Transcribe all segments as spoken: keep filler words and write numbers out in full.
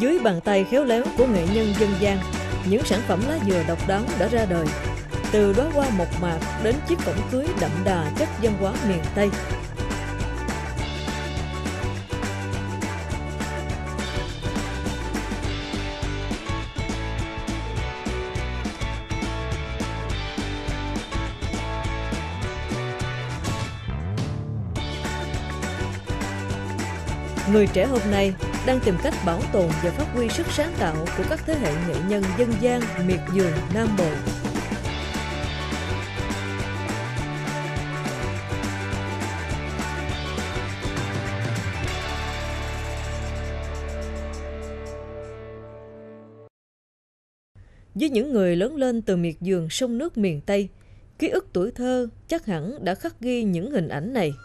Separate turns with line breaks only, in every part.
Dưới bàn tay khéo léo của nghệ nhân dân gian, những sản phẩm lá dừa độc đáo đã ra đời. Từ đóa hoa mộc mạc đến chiếc cổng cưới đậm đà chất văn hóa miền Tây. Người trẻ hôm nay đang tìm cách bảo tồn và phát huy sức sáng tạo của các thế hệ nghệ nhân dân gian miệt vườn Nam Bộ. Với những người lớn lên từ miệt vườn sông nước miền Tây, ký ức tuổi thơ chắc hẳn đã khắc ghi những hình ảnh này.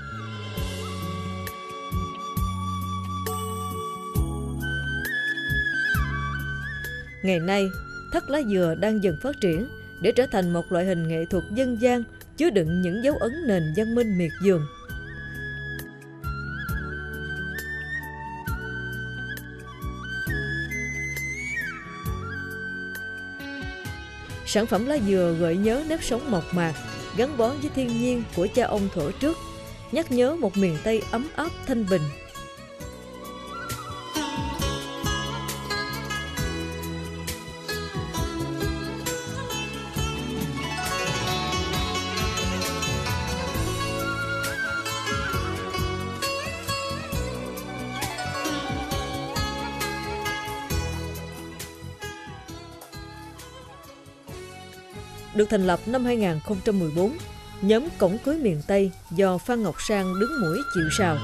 Ngày nay, thắt lá dừa đang dần phát triển để trở thành một loại hình nghệ thuật dân gian chứa đựng những dấu ấn nền văn minh miệt vườn. Sản phẩm lá dừa gợi nhớ nếp sống mộc mạc, gắn bó với thiên nhiên của cha ông thuở trước, nhắc nhớ một miền Tây ấm áp thanh bình. Được thành lập năm hai nghìn không trăm mười bốn, nhóm Cổng Cưới Miền Tây do Phan Ngọc Sang đứng mũi chịu sào.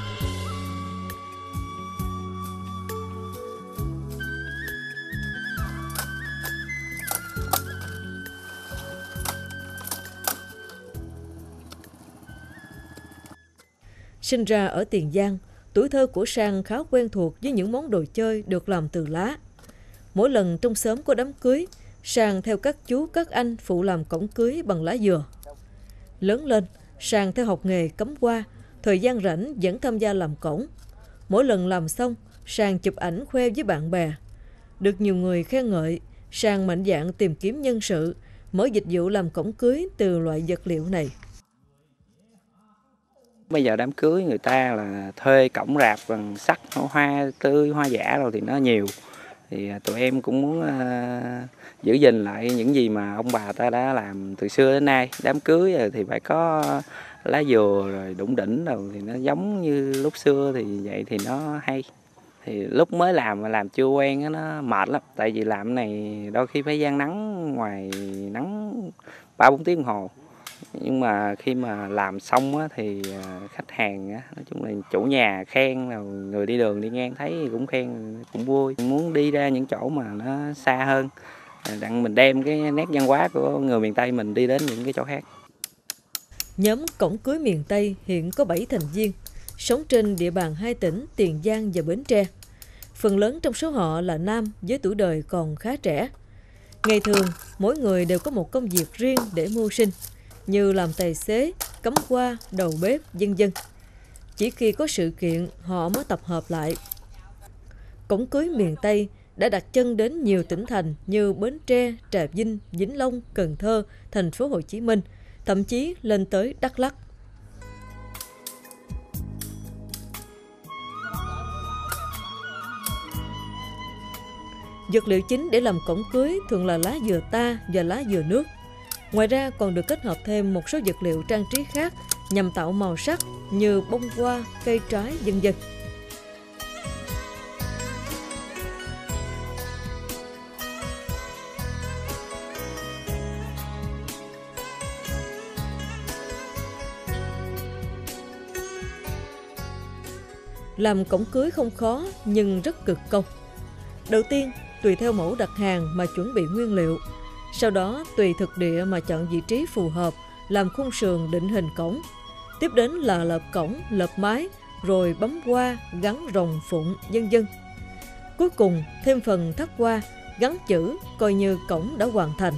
Sinh ra ở Tiền Giang, tuổi thơ của Sang khá quen thuộc với những món đồ chơi được làm từ lá. Mỗi lần trong xóm có đám cưới, Sang theo các chú các anh phụ làm cổng cưới bằng lá dừa. Lớn lên, Sang theo học nghề cắm hoa, thời gian rảnh vẫn tham gia làm cổng. Mỗi lần làm xong, Sang chụp ảnh khoe với bạn bè. Được nhiều người khen ngợi, Sang mạnh dạn tìm kiếm nhân sự, mở dịch vụ làm cổng cưới từ loại vật liệu này.
Bây giờ đám cưới người ta là thuê cổng rạp bằng sắt, hoa tươi, hoa giả rồi thì nó nhiều. Thì tụi em cũng muốn uh, giữ gìn lại những gì mà ông bà ta đã làm từ xưa đến nay. Đám cưới thì phải có lá dừa rồi đủng đỉnh rồi thì nó giống như lúc xưa thì vậy thì nó hay. Thì lúc mới làm mà làm chưa quen nó mệt lắm, tại vì làm cái này đôi khi phải gian nắng ngoài nắng ba bốn tiếng đồng hồ. Nhưng mà khi mà làm xong á, thì khách hàng á, nói chung là chủ nhà khen, nào người đi đường đi ngang thấy cũng khen, cũng vui. Muốn đi ra những chỗ mà nó xa hơn, đặng mình đem cái nét văn hóa của người miền Tây mình đi đến những cái chỗ khác.
Nhóm Cổng Cưới Miền Tây hiện có bảy thành viên, sống trên địa bàn hai tỉnh Tiền Giang và Bến Tre. Phần lớn trong số họ là nam với tuổi đời còn khá trẻ. Ngày thường, mỗi người đều có một công việc riêng để mưu sinh, như làm tài xế, cắm hoa, đầu bếp, vân vân. Chỉ khi có sự kiện, họ mới tập hợp lại. Cổng Cưới Miền Tây đã đặt chân đến nhiều tỉnh thành như Bến Tre, Trà Vinh, Vĩnh Long, Cần Thơ, thành phố Hồ Chí Minh, thậm chí lên tới Đắk Lắk. Vật liệu chính để làm cổng cưới thường là lá dừa ta và lá dừa nước. Ngoài ra còn được kết hợp thêm một số vật liệu trang trí khác nhằm tạo màu sắc như bông hoa, cây trái, vân vân. Làm cổng cưới không khó nhưng rất cực công. Đầu tiên, tùy theo mẫu đặt hàng mà chuẩn bị nguyên liệu. Sau đó, tùy thực địa mà chọn vị trí phù hợp, làm khung sườn định hình cổng. Tiếp đến là lợp cổng, lợp mái, rồi bấm hoa, gắn rồng phụng, vân vân. Cuối cùng, thêm phần thắt hoa, gắn chữ, coi như cổng đã hoàn thành.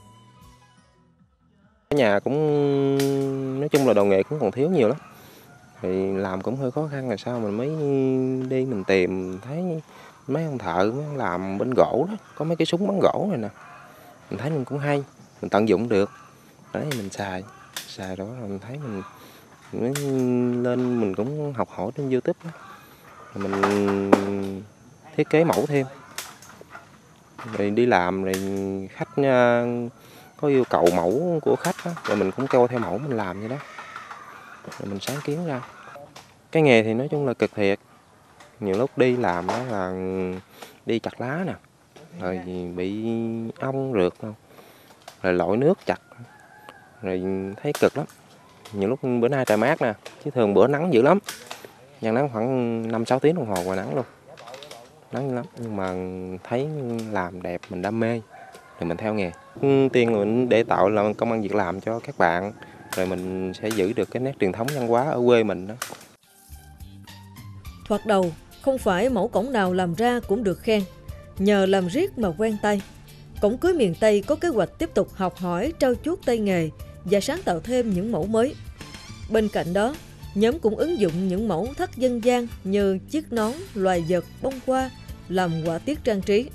Ở nhà cũng nói chung là đồ nghề cũng còn thiếu nhiều lắm. Thì làm cũng hơi khó khăn, rồi sao mình mới đi mình tìm thấy mấy ông thợ mấy ông làm bên gỗ đó, có mấy cái súng bắn gỗ này nè, mình thấy mình cũng hay, mình tận dụng được, đấy mình xài, xài đó mình thấy mình, mình lên mình cũng học hỏi trên YouTube đó, rồi mình thiết kế mẫu thêm, rồi đi làm rồi khách có yêu cầu mẫu của khách đó, rồi mình cũng cho theo mẫu mình làm vậy đó, rồi mình sáng kiến ra. Cái nghề thì nói chung là cực thiệt, nhiều lúc đi làm đó là đi chặt lá nè, rồi bị ong rượt, rồi lội nước chặt, rồi thấy cực lắm. Nhiều lúc bữa nay trời mát nè, chứ thường bữa nắng dữ lắm, dàn nắng khoảng năm sáu tiếng đồng hồ ngoài nắng luôn, nắng dữ lắm. Nhưng mà thấy làm đẹp, mình đam mê thì mình theo nghề. Tiên mình để tạo là công ăn việc làm cho các bạn, rồi mình sẽ giữ được cái nét truyền thống văn hóa ở quê mình đó.
Thoạt đầu, không phải mẫu cổng nào làm ra cũng được khen. Nhờ làm riết mà quen tay, Cổng Cưới Miền Tây có kế hoạch tiếp tục học hỏi, trau chuốt tay nghề và sáng tạo thêm những mẫu mới. Bên cạnh đó, nhóm cũng ứng dụng những mẫu thắt dân gian như chiếc nón, loài vật, bông hoa làm họa tiết trang trí.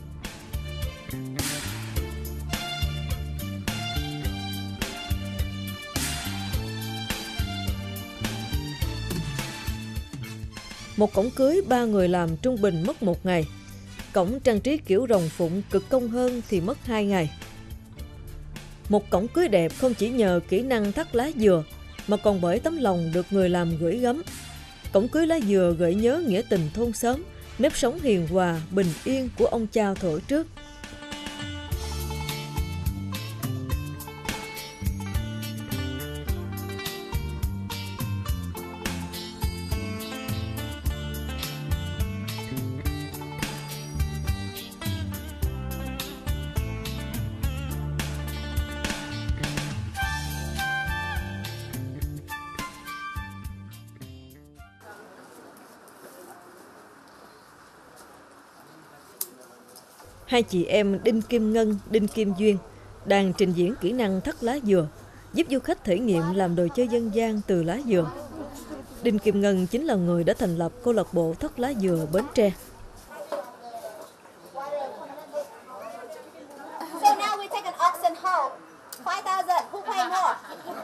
Một cổng cưới ba người làm trung bình mất một ngày. Cổng trang trí kiểu rồng phụng cực công hơn thì mất hai ngày. Một cổng cưới đẹp không chỉ nhờ kỹ năng thắt lá dừa, mà còn bởi tấm lòng được người làm gửi gắm. Cổng cưới lá dừa gợi nhớ nghĩa tình thôn xóm, nếp sống hiền hòa, bình yên của ông cha thổi trước. Hai chị em Đinh Kim Ngân, Đinh Kim Duyên đang trình diễn kỹ năng thắt lá dừa, giúp du khách thể nghiệm làm đồ chơi dân gian từ lá dừa. Đinh Kim Ngân chính là người đã thành lập câu lạc bộ thắt lá dừa Bến Tre.
So now we take an oxen hoe. five thousand. Who pay more?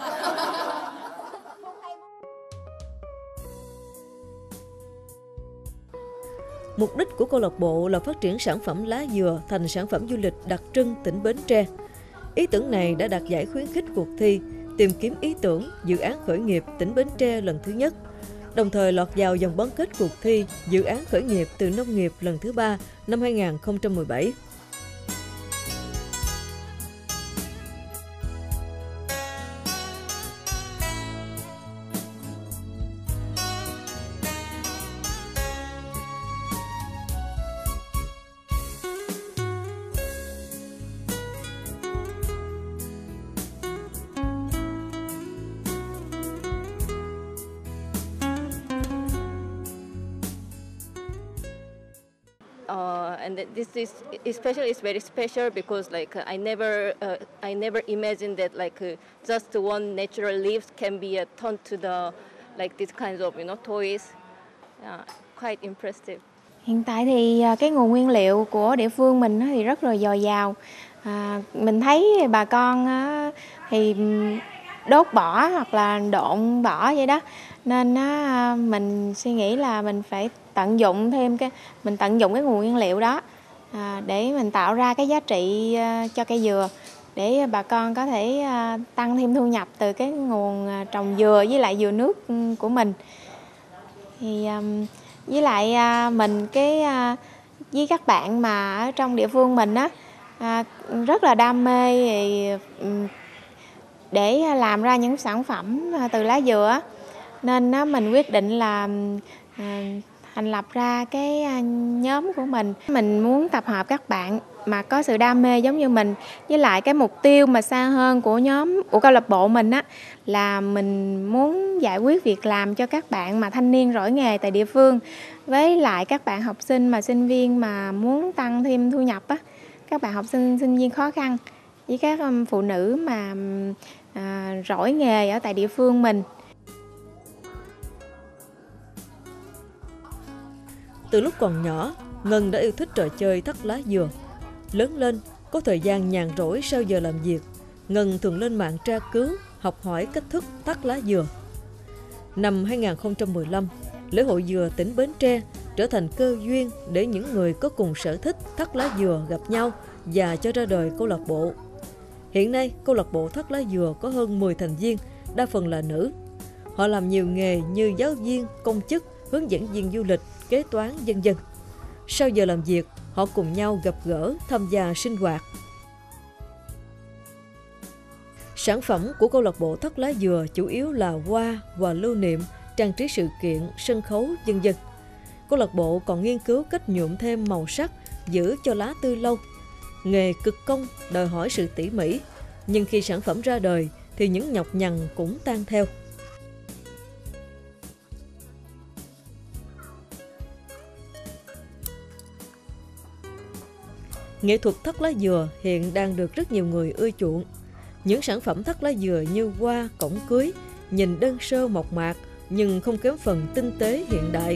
Mục đích của câu lạc bộ là phát triển sản phẩm lá dừa thành sản phẩm du lịch đặc trưng tỉnh Bến Tre. Ý tưởng này đã đạt giải khuyến khích cuộc thi tìm kiếm ý tưởng dự án khởi nghiệp tỉnh Bến Tre lần thứ nhất, đồng thời lọt vào vòng bán kết cuộc thi dự án khởi nghiệp từ nông nghiệp lần thứ ba năm hai nghìn không trăm mười bảy.
Uh, and this is especially is very special because like I never uh, I never imagined that like uh, just one natural leaves can be uh, turned to the like this kinds of you know toys. Yeah, quite impressive.
Hiện tại thì cái nguồn nguyên liệu của địa phương mình thì rất là dồi dào. À, mình thấy bà con thì đốt bỏ hoặc là độn bỏ vậy đó, nên mình suy nghĩ là mình phải tận dụng thêm cái mình tận dụng cái nguồn nguyên liệu đó à, để mình tạo ra cái giá trị cho cây dừa, để bà con có thể tăng thêm thu nhập từ cái nguồn trồng dừa với lại dừa nước của mình. Thì với lại mình cái với các bạn mà ở trong địa phương mình á rất là đam mê để làm ra những sản phẩm từ lá dừa, nên mình quyết định là thành lập ra cái nhóm của mình. Mình muốn tập hợp các bạn mà có sự đam mê giống như mình, với lại cái mục tiêu mà xa hơn của nhóm của câu lạc bộ mình á là mình muốn giải quyết việc làm cho các bạn mà thanh niên giỏi nghề tại địa phương, với lại các bạn học sinh mà sinh viên mà muốn tăng thêm thu nhập á, các bạn học sinh sinh viên khó khăn, với các phụ nữ mà à, giỏi nghề ở tại địa phương mình.
Từ lúc còn nhỏ, Ngân đã yêu thích trò chơi thắt lá dừa. Lớn lên, có thời gian nhàn rỗi sau giờ làm việc, Ngân thường lên mạng tra cứu, học hỏi cách thức thắt lá dừa. Năm hai nghìn không trăm mười lăm, lễ hội dừa tỉnh Bến Tre trở thành cơ duyên để những người có cùng sở thích thắt lá dừa gặp nhau và cho ra đời câu lạc bộ. Hiện nay, câu lạc bộ thắt lá dừa có hơn mười thành viên, đa phần là nữ. Họ làm nhiều nghề như giáo viên, công chức, hướng dẫn viên du lịch, kế toán, vân vân. Sau giờ làm việc, họ cùng nhau gặp gỡ, tham gia sinh hoạt. Sản phẩm của câu lạc bộ thắt lá dừa chủ yếu là hoa, quà lưu niệm, trang trí sự kiện, sân khấu, vân vân. Câu lạc bộ còn nghiên cứu cách nhuộm thêm màu sắc, giữ cho lá tươi lâu. Nghề cực công đòi hỏi sự tỉ mỉ, nhưng khi sản phẩm ra đời thì những nhọc nhằn cũng tan theo. Nghệ thuật thắt lá dừa hiện đang được rất nhiều người ưa chuộng. Những sản phẩm thắt lá dừa như hoa, cổng cưới, nhìn đơn sơ mộc mạc nhưng không kém phần tinh tế hiện đại.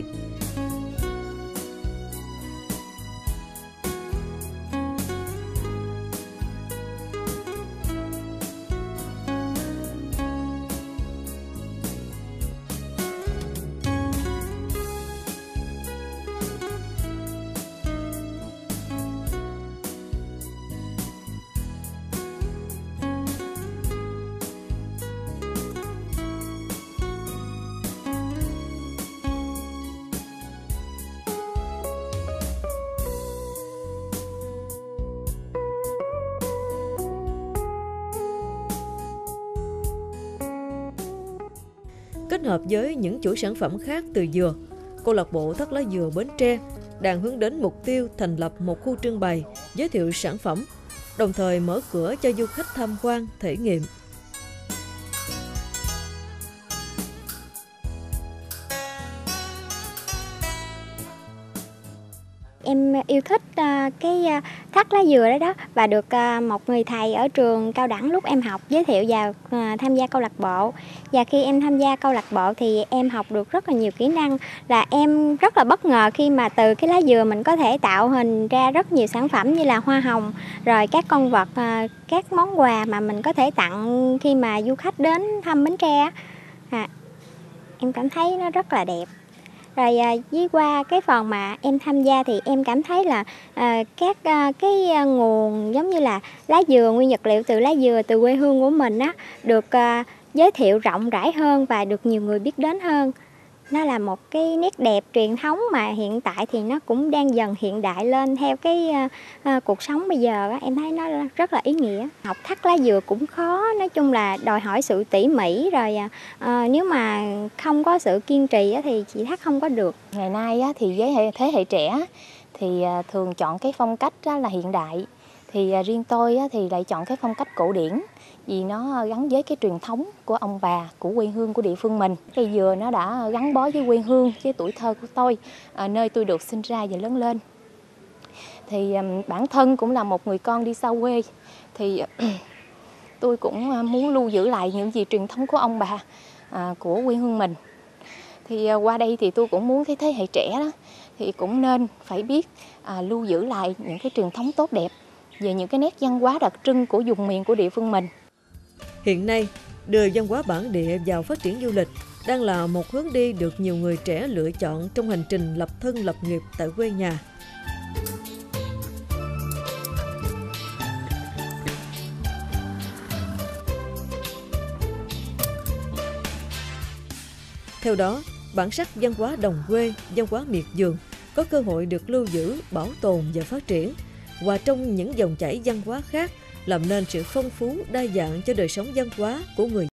Kết hợp với những chuỗi sản phẩm khác từ dừa, câu lạc bộ thắt lá dừa Bến Tre đang hướng đến mục tiêu thành lập một khu trưng bày giới thiệu sản phẩm, đồng thời mở cửa cho du khách tham quan, thể nghiệm.
Em yêu thích uh, cái uh, thắt lá dừa đó đó và được uh, một người thầy ở trường cao đẳng lúc em học giới thiệu và uh, tham gia câu lạc bộ. Và khi em tham gia câu lạc bộ thì em học được rất là nhiều kỹ năng, là em rất là bất ngờ khi mà từ cái lá dừa mình có thể tạo hình ra rất nhiều sản phẩm như là hoa hồng, rồi các con vật, uh, các món quà mà mình có thể tặng khi mà du khách đến thăm Bến Tre. À, em cảm thấy nó rất là đẹp. Rồi à, với qua cái phần mà em tham gia thì em cảm thấy là à, các à, cái à, nguồn giống như là lá dừa, nguyên vật liệu từ lá dừa, từ quê hương của mình á, được à, giới thiệu rộng rãi hơn và được nhiều người biết đến hơn. Nó là một cái nét đẹp truyền thống mà hiện tại thì nó cũng đang dần hiện đại lên theo cái à, à, cuộc sống bây giờ á. Em thấy nó rất là ý nghĩa. Học thắt lá dừa cũng khó, nói chung là đòi hỏi sự tỉ mỉ, rồi à, nếu mà không có sự kiên trì á, thì chị thắt không có được.
Ngày nay á, thì với thế hệ trẻ thì à, thường chọn cái phong cách á, là hiện đại. Thì à, riêng tôi á, thì lại chọn cái phong cách cổ điển, vì nó gắn với cái truyền thống của ông bà, của quê hương của địa phương mình. Cây dừa nó đã gắn bó với quê hương, với tuổi thơ của tôi, à, nơi tôi được sinh ra và lớn lên. Thì um, bản thân cũng là một người con đi xa quê, thì tôi cũng muốn lưu giữ lại những gì truyền thống của ông bà, à, của quê hương mình. Thì à, qua đây thì tôi cũng muốn cái thế hệ trẻ đó thì cũng nên phải biết à, lưu giữ lại những cái truyền thống tốt đẹp về những cái nét văn hóa đặc trưng của vùng miền của địa phương mình.
Hiện nay, đưa văn hóa bản địa vào phát triển du lịch đang là một hướng đi được nhiều người trẻ lựa chọn trong hành trình lập thân lập nghiệp tại quê nhà. Theo đó, bản sắc văn hóa đồng quê, văn hóa miệt vườn có cơ hội được lưu giữ, bảo tồn và phát triển, hòa trong những dòng chảy văn hóa khác, làm nên sự phong phú, đa dạng cho đời sống văn hóa của người